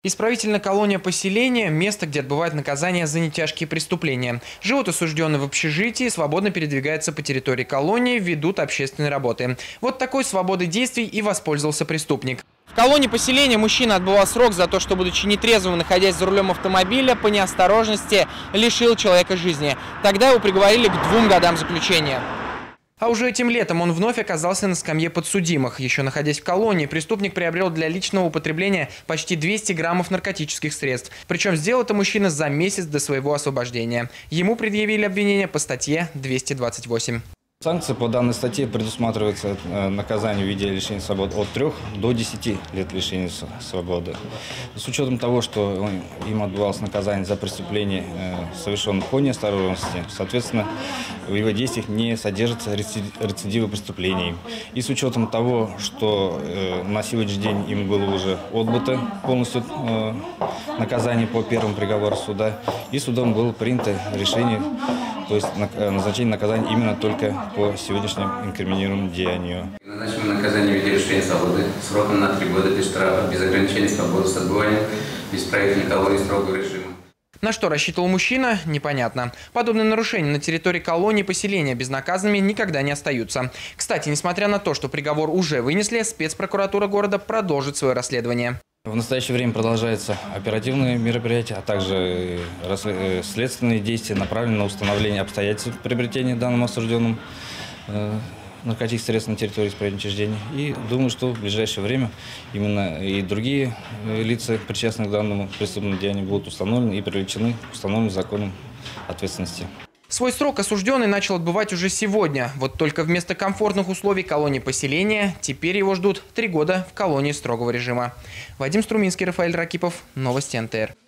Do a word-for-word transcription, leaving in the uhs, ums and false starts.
Исправительная колония поселения – место, где отбывают наказание за нетяжкие преступления. Живут осужденные в общежитии, свободно передвигаются по территории колонии, ведут общественные работы. Вот такой свободой действий и воспользовался преступник. В колонии поселения мужчина отбывал срок за то, что, будучи нетрезвым, находясь за рулем автомобиля, по неосторожности лишил человека жизни. Тогда его приговорили к двум годам заключения. А уже этим летом он вновь оказался на скамье подсудимых. Еще находясь в колонии, преступник приобрел для личного употребления почти двести граммов наркотических средств. Причем сделал это мужчина за месяц до своего освобождения. Ему предъявили обвинение по статье двести двадцать восемь. Санкции по данной статье предусматривается наказание в виде лишения свободы от трёх до десяти лет лишения свободы. С учетом того, что им отбывалось наказание за преступление, совершенное по неосторожности, соответственно, в его действиях не содержится рецидива преступлений. И с учетом того, что на сегодняшний день им было уже отбыто полностью наказание по первому приговору суда, и судом было принято решение, то есть назначение наказания именно только по сегодняшнему инкриминированному деянию. Назначено наказание в виде лишения свободы сроком на три года без штрафа, без ограничения свободы с отбыванием в исправительной колонии строгого режима. На что рассчитывал мужчина, непонятно. Подобные нарушения на территории колонии поселения безнаказанными никогда не остаются. Кстати, несмотря на то, что приговор уже вынесли, спецпрокуратура города продолжит свое расследование. В настоящее время продолжаются оперативные мероприятия, а также следственные действия, направленные на установление обстоятельств приобретения данным осужденным наркотических средств на территории исправительного учреждения. И думаю, что в ближайшее время именно и другие лица, причастные к данному преступному деянию, будут установлены и привлечены к установленным законом ответственности. Свой срок осужденный начал отбывать уже сегодня. Вот только вместо комфортных условий колонии поселения теперь его ждут три года в колонии строгого режима. Вадим Струминский, Рафаэль Ракипов. Новости эн тэ эр.